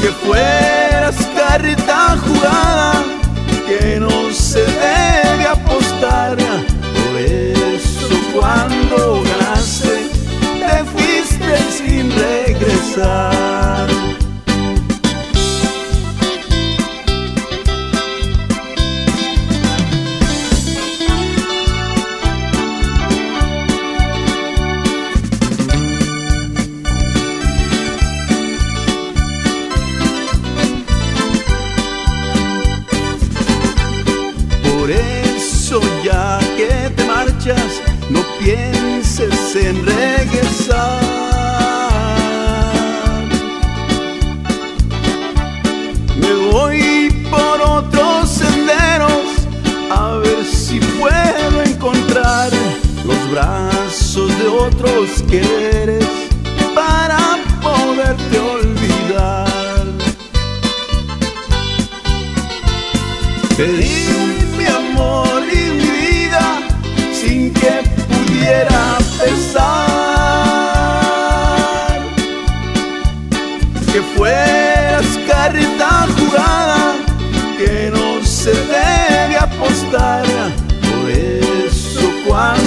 que fueras carta jurada, que no se debe apostar. Por eso cuando ganaste te fuiste sin regresar. Por eso ya que te marchas, no pienses en regresar. Me voy por otros senderos a ver si puedo encontrar los brazos de otros quereres para poderte olvidar. Te di mi amor y mi vida sin que pudiera pesar, que fueras carta jurada, que no se debe apostar. Por eso cuando